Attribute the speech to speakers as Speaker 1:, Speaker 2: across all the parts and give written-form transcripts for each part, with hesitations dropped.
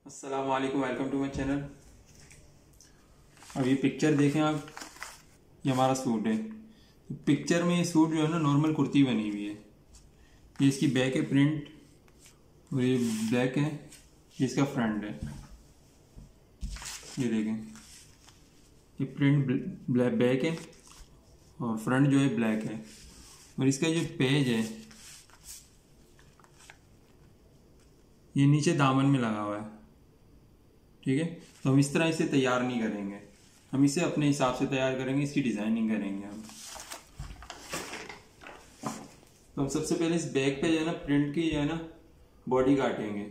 Speaker 1: अस्सलाम वालेकुम, welcome to my channel. अब ये पिक्चर देखें आप, ये हमारा सूट है। तो पिक्चर में ये सूट जो है ना नॉर्मल कुर्ती बनी हुई है। ये इसकी बैक है प्रिंट और ये ब्लैक है, ये इसका फ्रंट है। ये देखें, ये प्रिंट ब्लैक बैक है और फ्रंट जो है ब्लैक है। और इसका जो पेज है ये नीचे दामन में लगा हुआ है, ठीक है। तो हम इस तरह इसे तैयार नहीं करेंगे, हम इसे अपने हिसाब से तैयार करेंगे, इसकी डिजाइनिंग करेंगे हम। तो हम सबसे पहले इस बैक पे जो है ना प्रिंट की जो है ना बॉडी काटेंगे।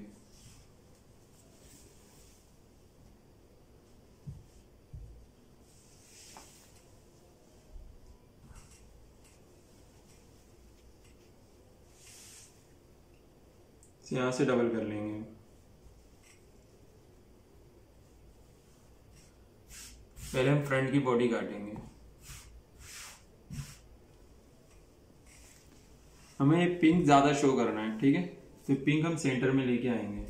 Speaker 1: यहां से डबल कर लेंगे। पहले हम फ्रंट की बॉडी काटेंगे। हमें पिंक ज्यादा शो करना है, ठीक है। तो पिंक हम सेंटर में लेके आएंगे।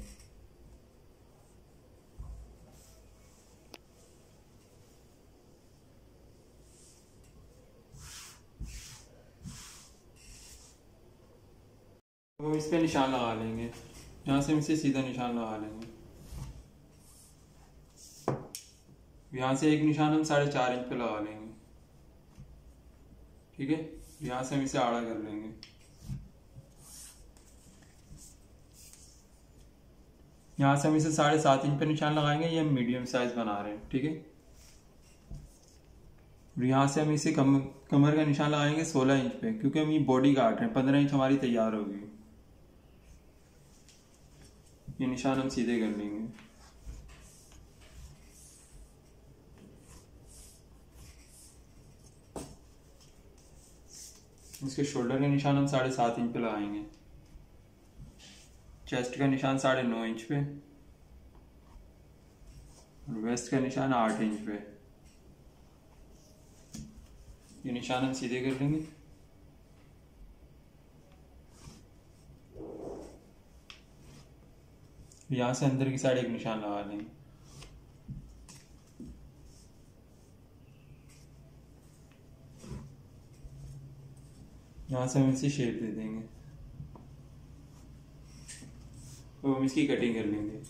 Speaker 1: वो इस पे निशान लगा लेंगे, यहां से हम इसे सीधा निशान लगा लेंगे। यहां से एक निशान हम 4.5 इंच पे लगा लेंगे, ठीक है। यहां से हम इसे आड़ा कर लेंगे। यहां से हम इसे 7.5 इंच पे निशान लगाएंगे। ये हम मीडियम साइज बना रहे हैं, ठीक है। और यहाँ से हम इसे कमर का निशान लगाएंगे 16 इंच पे, क्योंकि हम ये बॉडी काट रहे हैं। 15 इंच हमारी तैयार होगी। ये निशान हम सीधे कर लेंगे। इसके शोल्डर का निशान हम 7.5 इंच पे लगाएंगे। चेस्ट का निशान 9.5 इंच पे और वेस्ट का निशान 8 इंच पे। ये निशान हम सीधे कर लेंगे। यहां से अंदर की साइड एक निशान लगा लेंगे। यहां से हम इसे शेप दे देंगे तो हम इसकी कटिंग कर लेंगे।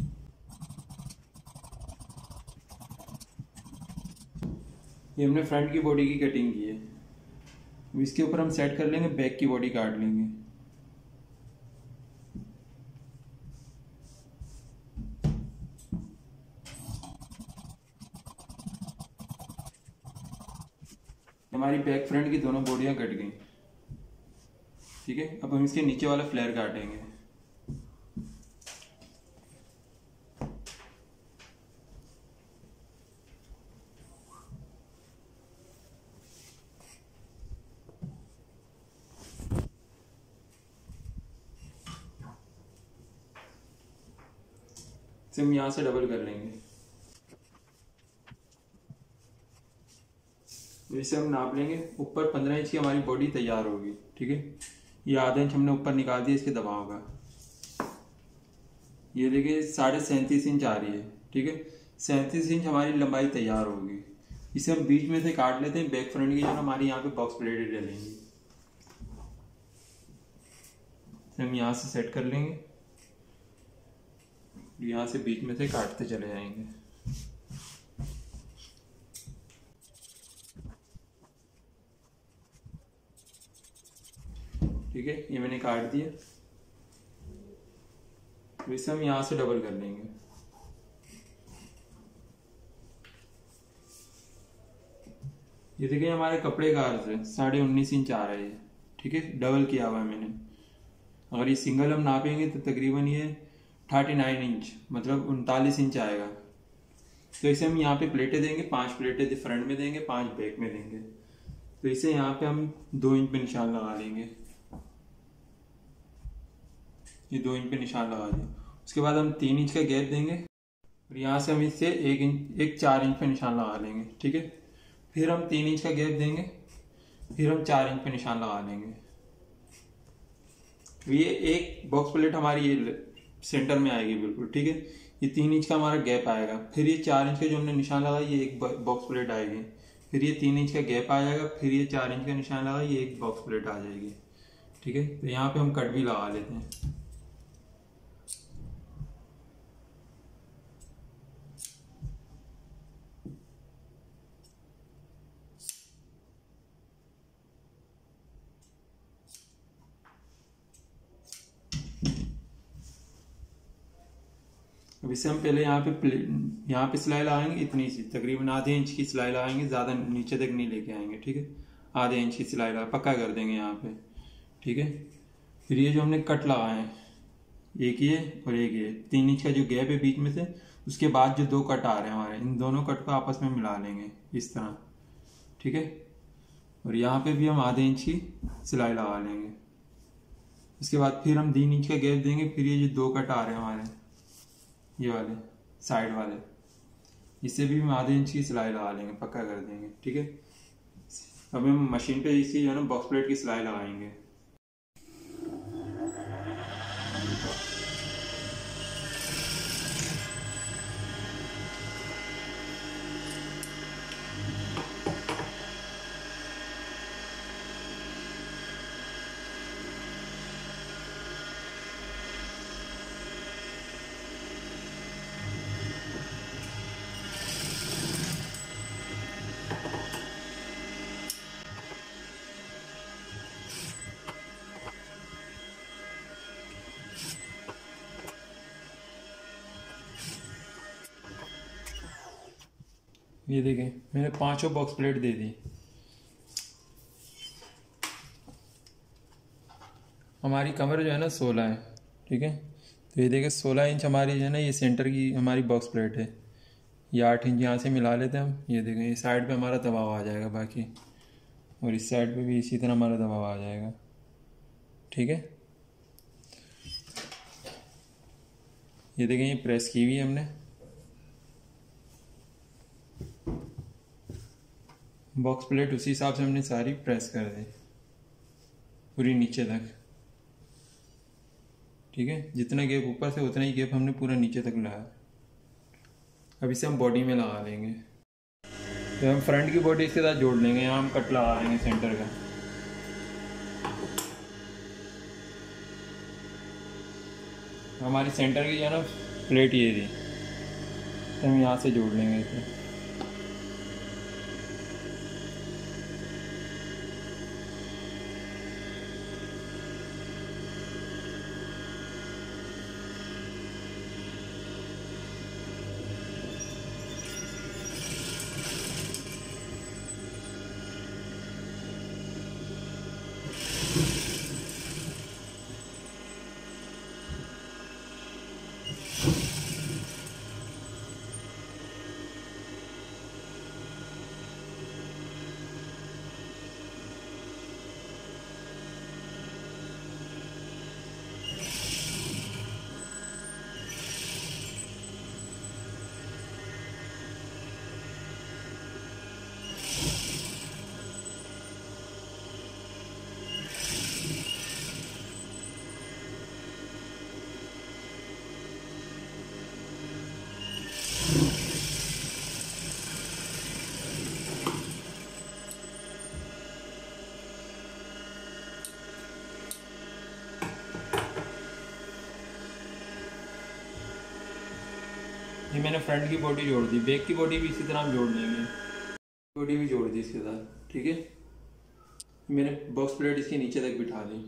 Speaker 1: ये हमने फ्रंट की बॉडी की कटिंग की है। इसके ऊपर हम सेट कर लेंगे, बैक की बॉडी काट लेंगे। हमारी बैक फ्रंट की दोनों बॉडियां कट गई, ठीक है। अब हम इसके नीचे वाला फ्लेयर काटेंगे। हम यहां से डबल कर लेंगे। इसे हम नाप लेंगे। ऊपर 15 इंच की हमारी बॉडी तैयार होगी, ठीक है। ये आधा इंच हमने ऊपर निकाल दिया इसके दबाव का। ये देखिए 37.5 इंच आ रही है, ठीक है। 37 इंच हमारी लंबाई तैयार होगी। इसे हम बीच में से काट लेते हैं। बैक फ्रंट की जो हमारी यहाँ पे बॉक्स प्लेटेड डलेंगी, हम यहाँ से सेट कर लेंगे। यहाँ से बीच में से काटते चले जाएंगे। ठीक है, ये मैंने काट दिया। तो इसे हम यहां से डबल कर लेंगे। ये देखिए हमारे कपड़े का अर्ज है 19.5 इंच आ रहा है, ठीक है। डबल किया हुआ है मैंने। अगर ये सिंगल हम नापेंगे तो तकरीबन ये 39 इंच मतलब 39 इंच आएगा। तो इसे हम यहाँ पे प्लेटें देंगे। 5 प्लेटें फ्रंट में देंगे, 5 बैक में देंगे। तो इसे यहाँ पे हम 2 इंच पे निशान लगा लेंगे। ये 2 इंच पे निशान लगा दिया। उसके बाद हम 3 इंच का गैप देंगे और यहाँ से हम इससे 1 4 इंच पे निशान लगा लेंगे, ठीक है। फिर हम 3 इंच का गैप देंगे, फिर हम 4 इंच पे निशान लगा लेंगे। ये एक बॉक्स प्लेट हमारी ये सेंटर में आएगी बिल्कुल, ठीक है। ये 3 इंच का हमारा गैप आएगा। फिर ये 4 इंच का जो हमने निशान लगाया ये एक बॉक्स प्लेट आएगी। फिर ये 3 इंच का गैप आ जाएगा, फिर ये 4 इंच का निशान लगा ये एक बॉक्स प्लेट आ जाएगी। ठीक है, तो यहाँ पे हम कट भी लगा लेते हैं। अब इसे हम पहले यहाँ पे सिलाई लगाएंगे, इतनी सी तकरीबन आधे इंच की सिलाई लगाएंगे, ज़्यादा नीचे तक नहीं लेके आएंगे। ठीक है, आधे इंच की सिलाई लगा पक्का कर देंगे यहाँ पे। ठीक है, फिर ये जो हमने कट लगाए हैं, एक ये और एक ये 3 इंच का जो गैप है बीच में से, उसके बाद जो 2 कट आ रहे हैं हमारे, इन दोनों कट को आपस में मिला लेंगे इस तरह। ठीक है, और यहाँ पे भी हम आधे इंच की सिलाई लगा लेंगे। इसके बाद फिर हम 3 इंच का गैप देंगे, फिर ये जो 2 कट आ रहे हैं हमारे ये वाले साइड वाले, इससे भी हम आधे इंच की सिलाई लगा लेंगे, पक्का कर देंगे। ठीक है, अब हम मशीन पे इसी जो है ना बॉक्स प्लेट की सिलाई लगाएंगे। ये देखें मैंने 5 बॉक्स प्लेट दे दी। हमारी कमर जो है ना 16 है। ठीक है, तो ये देखें 16 इंच हमारी जो है ना ये सेंटर की हमारी बॉक्स प्लेट है। ये 8 इंच यहाँ से मिला लेते हैं हम। ये देखें ये साइड पे हमारा दबाव आ जाएगा बाकी, और इस साइड पे भी इसी तरह हमारा दबाव आ जाएगा। ठीक है, ये देखें ये प्रेस की हुई है हमने। बॉक्स प्लेट उसी हिसाब से हमने सारी प्रेस कर दी पूरी नीचे तक। ठीक है, जितना गैप ऊपर से उतना ही गैप हमने पूरा नीचे तक लगाया। अब इसे हम बॉडी में लगा लेंगे। तो हम फ्रंट की बॉडी इसके साथ जोड़ लेंगे। यहाँ हम कट लगा लेंगे सेंटर का। हमारी सेंटर की जो है ना प्लेट ये थी, तो हम यहाँ से जोड़ लेंगे इसे। ये मैंने फ्रंट की बॉडी जोड़ दी, बैक की बॉडी भी इसी तरह हम जोड़ लेंगे। बॉडी भी जोड़ दी इसके साथ। ठीक है, मैंने बॉक्स प्लेट इसके नीचे तक बिठा दी।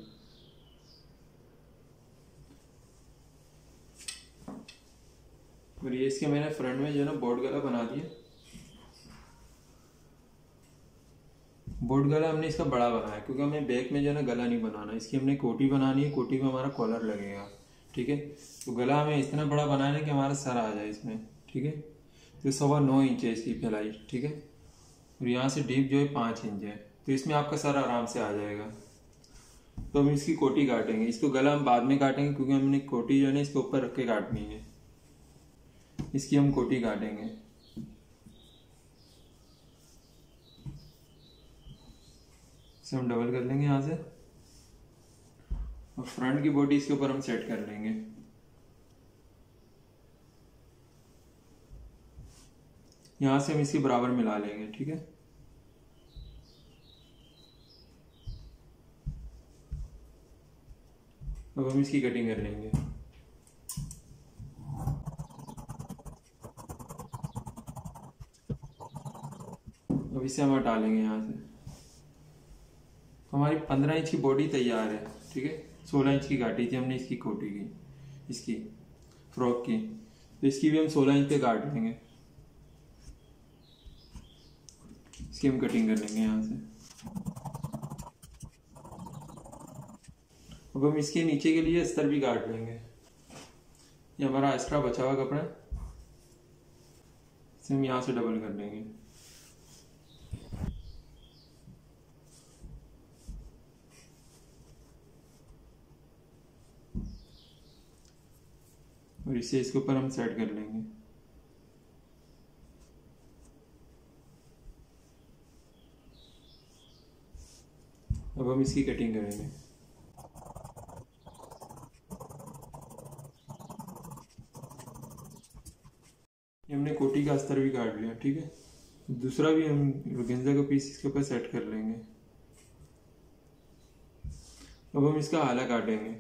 Speaker 1: और ये इसके मैंने फ्रंट में जो है ना बोर्ड गला बना दिया। बोर्ड गला हमने इसका बड़ा बनाया क्योंकि हमें बैक में जो है ना गला नहीं बनाना, इसकी हमने कोटी बनानी है। कोटी में हमारा कॉलर लगेगा। ठीक है, तो गला हमें इतना बड़ा बनाना है कि हमारा सर आ जाए इसमें। ठीक है, तो 9.25 इंच है इसकी फैलाई। ठीक है, और यहाँ से डीप जो है 5 इंच है, तो इसमें आपका सर आराम से आ जाएगा। तो हम इसकी कोटी काटेंगे। इसको गला हम बाद में काटेंगे क्योंकि हमने कोटी जो है ना इसके ऊपर रख के काटनी है। इसकी हम कोटी काटेंगे। इसे हम डबल कर लेंगे यहाँ से, और फ्रंट की बॉडी इसके ऊपर हम सेट कर लेंगे। यहाँ से हम इसके बराबर मिला लेंगे, ठीक है। अब हम इसकी कटिंग कर लेंगे। अब इसे हम हटा लेंगे यहाँ से। तो हमारी 15 इंच की बॉडी तैयार है, ठीक है। 16 इंच की काटी थी हमने इसकी कोटी की, इसकी फ्रॉक की, तो इसकी भी हम 16 इंच पे काट लेंगे। इसकी हम कटिंग कर लेंगे यहाँ से। अब हम इसके नीचे के लिए अस्तर भी काट लेंगे। ये हमारा एक्स्ट्रा बचा हुआ कपड़ा है, इसे हम यहाँ से डबल कर लेंगे। और इसे इसके ऊपर हम सेट कर लेंगे। अब हम इसकी कटिंग करेंगे। ये हमने कोटी का अस्तर भी काट लिया, ठीक है। दूसरा भी हम गेंजा का पीस इसके ऊपर सेट कर लेंगे। अब हम इसका आला काटेंगे।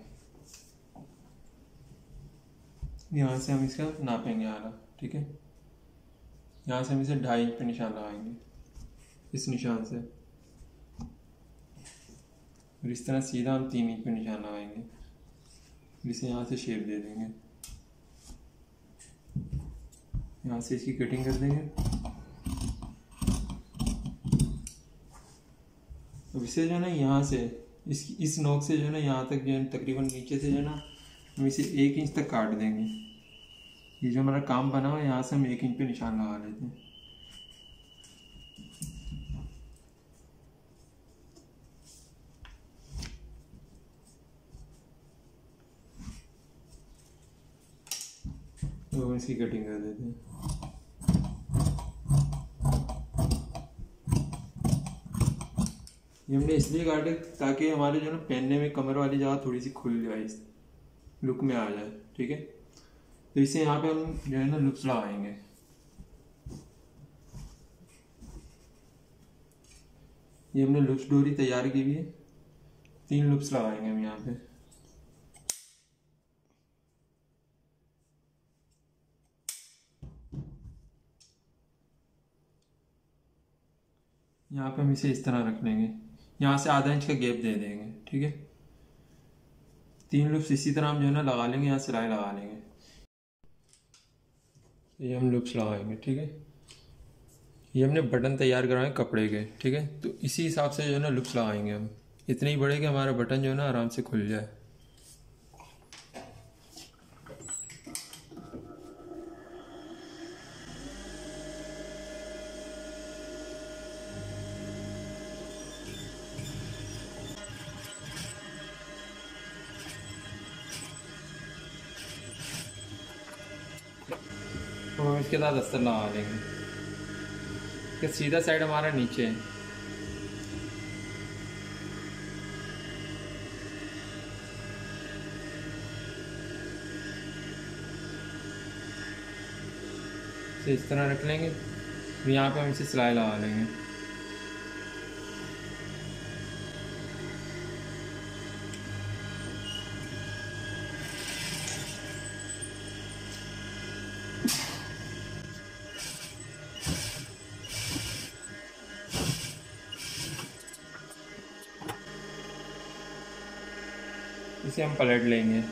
Speaker 1: यहाँ से हम इसका नापेंगे आला, ठीक है। यहाँ से हम इसे 2.5 इंच पे निशान लगाएंगे, इस निशान से। और इस तरह सीधा हम 3 इंच पे निशान लगाएंगे। इसे यहाँ से शेप दे देंगे। यहाँ से इसकी कटिंग कर देंगे। अब इसे जो है ना यहाँ से इस नोक से जो है ना यहाँ तक जो है तकरीबन नीचे से जो है ना हम इसे 1 इंच तक काट देंगे। ये जो हमारा काम बना हुआ है यहाँ से हम 1 इंच पे निशान लगा लेते हैं। तो हम इसकी कटिंग कर देते हैं। ये हमने इसलिए काटे ताकि हमारे जो ना पहनने में कमर वाली जगह थोड़ी सी खुल जाए, इस लुक में आ जाए, ठीक है। तो इसे यहाँ पे हम जो है ना लुप्स लगाएंगे। ये हमने लुप्स डोरी तैयार की हुई है, 3 लुप्स लगाएंगे हम यहाँ पे। यहाँ पे हम इसे इस तरह रख लेंगे, यहाँ से आधा इंच का गैप दे देंगे, ठीक है। 3 लुप्स इसी तरह हम जो है ना लगा लेंगे, यहाँ सिलाई लगा लेंगे। ये हम लुप्स लगाएंगे, ठीक है। ये हमने बटन तैयार कराए कपड़े के, ठीक है। तो इसी हिसाब से जो है ना लुप्स लगाएंगे हम, इतने ही बड़े कि हमारा बटन जो है ना आराम से खुल जाए। तो हम इसके साथ अस्तर लगा लेंगे कि सीधा साइड हमारा नीचे है। तो इस तरह रख लेंगे। फिर यहाँ पे हम इसे सिलाई लगा लेंगे। इसे हम पलट लेंगे।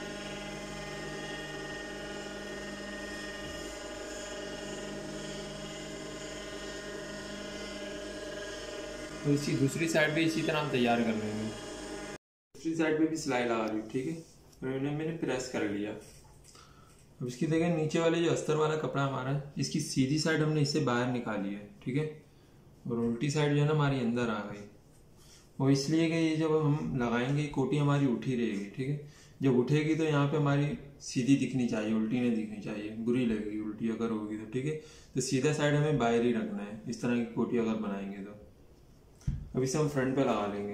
Speaker 1: तो इसी दूसरी साइड भी इसी तरह हम तैयार कर लेंगे। दूसरी साइड पे भी सिलाई लगा ली, ठीक है। और मैंने प्रेस कर लिया। अब इसकी जगह नीचे वाले जो अस्तर वाला कपड़ा हमारा है, इसकी सीधी साइड हमने इसे बाहर निकाली है, ठीक है। और उल्टी साइड जो है ना हमारी अंदर आ गई। वो इसलिए कि ये जब हम लगाएंगे कोटी हमारी उठी रहेगी, ठीक है। जब उठेगी तो यहाँ पे हमारी सीधी दिखनी चाहिए, उल्टी नहीं दिखनी चाहिए, बुरी लगेगी उल्टी अगर होगी तो, ठीक है। तो सीधा साइड हमें बाहर ही रखना है, इस तरह की कोटी अगर बनाएंगे तो। अब इसे हम फ्रंट पे लगा लेंगे।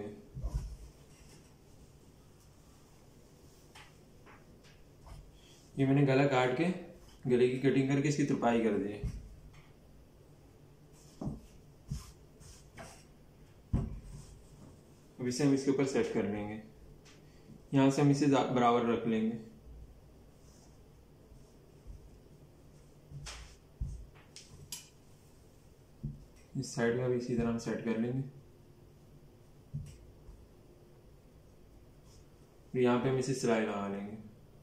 Speaker 1: ये मैंने गला काट के गले की कटिंग करके इसकी तुरपाई कर दी है। अब इसे हम इसके ऊपर सेट कर लेंगे। यहाँ से हम इसे बराबर रख लेंगे। इस साइड का भी इसी तरह हम सेट कर लेंगे। यहाँ पे हम इसे सिलाई लगा लेंगे।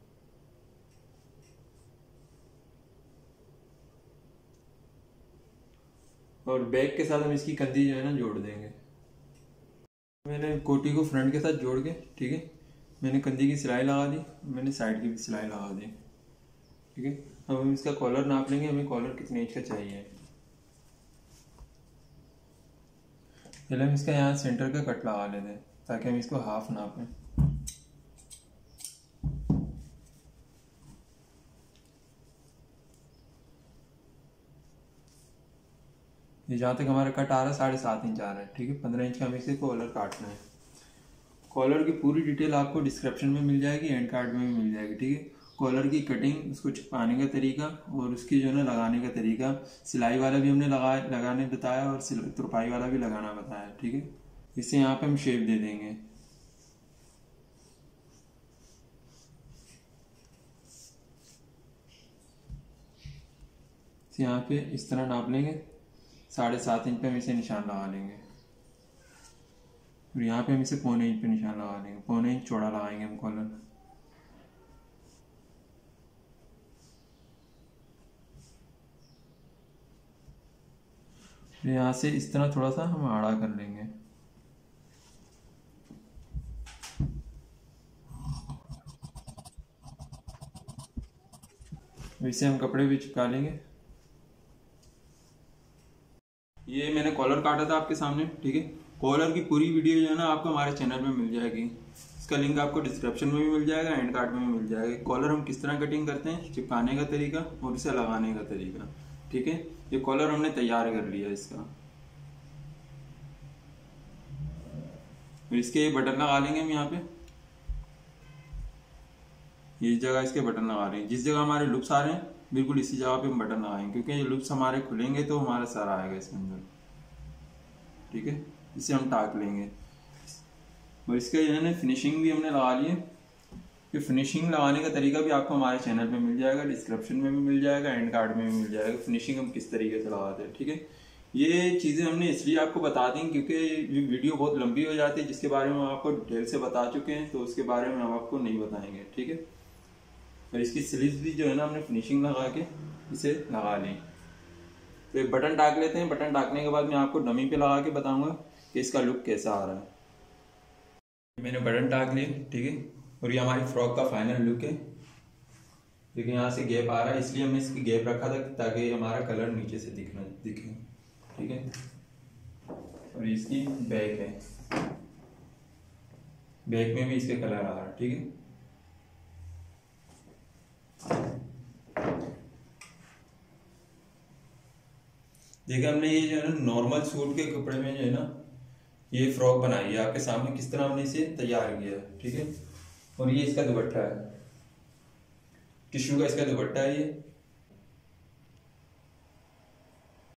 Speaker 1: और बैक के साथ हम इसकी कंधी जो है ना जोड़ देंगे। मैंने कोटी को फ्रंट के साथ जोड़ के, ठीक है, मैंने कंधी की सिलाई लगा दी, मैंने साइड की भी सिलाई लगा दी, ठीक है। अब हम इसका कॉलर नाप लेंगे, हमें कॉलर कितने इंच का चाहिए। पहले हम इसका यहाँ सेंटर का कट लगा लेते हैं ताकि हम इसको हाफ नापें। ये जहाँ तक हमारा कट आ रहा है 7.5 इंच आ रहा है, ठीक है। 15 इंच का हमें इसे कॉलर काटना है। कॉलर की पूरी डिटेल आपको डिस्क्रिप्शन में मिल जाएगी, एंड कार्ड में भी मिल जाएगी, ठीक है। कॉलर की कटिंग, उसको छुपाने का तरीका और उसकी जो है ना लगाने का तरीका, सिलाई वाला भी हमने लगाने बताया और तुरपाई वाला भी लगाना बताया, ठीक है। इसे यहाँ पे हम शेप दे देंगे। यहाँ पे इस तरह नाप लेंगे, 7.5 इंच पे हम इसे निशान लगा लेंगे और यहाँ पे हम इसे 1.25 इंच पे निशान लगा लेंगे। 1.25 इंच चौड़ा लगाएंगे हम कॉलर। यहाँ से इस तरह थोड़ा सा हम आड़ा कर लेंगे। इसे हम कपड़े भी चिपका लेंगे। ये मैंने कॉलर काटा था आपके सामने, ठीक है। कॉलर की पूरी वीडियो जो है ना आपको हमारे चैनल में मिल जाएगी। इसका लिंक आपको डिस्क्रिप्शन में भी मिल जाएगा, एंड कार्ड में भी मिल जाएगा। कॉलर हम किस तरह कटिंग करते हैं, चिपकाने का तरीका और इसे लगाने का तरीका, ठीक है। ये कॉलर हमने तैयार कर लिया इसका। फिर इसके बटन लगा लेंगे हम यहाँ पे। इस जगह इसके बटन लगा रहे हैं, जिस जगह हमारे लुप्स आ रहे हैं बिल्कुल इसी जगह पे हम बटन लगाएंगे, क्योंकि ये लुप्स हमारे खुलेंगे तो हमारा सर आएगा इसके अंदर, ठीक है। इसे हम टाक लेंगे और इसके जो है ना फिनिशिंग भी हमने लगा ली है। ये फिनिशिंग लगाने का तरीका भी आपको हमारे चैनल पे मिल जाएगा, डिस्क्रिप्शन में भी मिल जाएगा, एंड कार्ड में भी मिल जाएगा। फिनिशिंग हम किस तरीके से लगाते हैं, ठीक है। ये चीज़ें हमने इसलिए आपको बता दी क्योंकि ये वीडियो बहुत लंबी हो जाती है, जिसके बारे में हम आपको डिटेल से बता चुके हैं, तो उसके बारे में हम आपको नहीं बताएंगे, ठीक है। और इसकी स्लीव्स भी जो है ना हमने फिनिशिंग लगा के इसे लगा ली। तो एक बटन टाक लेते हैं। बटन टाकने के बाद मैं आपको डमी पे लगा के बताऊंगा कि इसका लुक कैसा आ रहा है। मैंने बटन टाक लिए, ठीक है। और ये हमारी फ्रॉक का फाइनल लुक है। देखिए यहाँ से गैप आ रहा है, इसलिए हमने इसकी गैप रखा था ताकि हमारा कलर नीचे से दिखे, ठीक है। और इसकी बैक है, बैक में भी इसके कलर आ रहा है, ठीक है। देखिए हमने ये जो है ना नॉर्मल सूट के कपड़े में जो है ना ये फ्रॉक बनाई है आपके सामने, किस तरह हमने इसे तैयार किया है, ठीक है। और ये इसका दुपट्टा है, टिश्यू का इसका दुपट्टा है ये।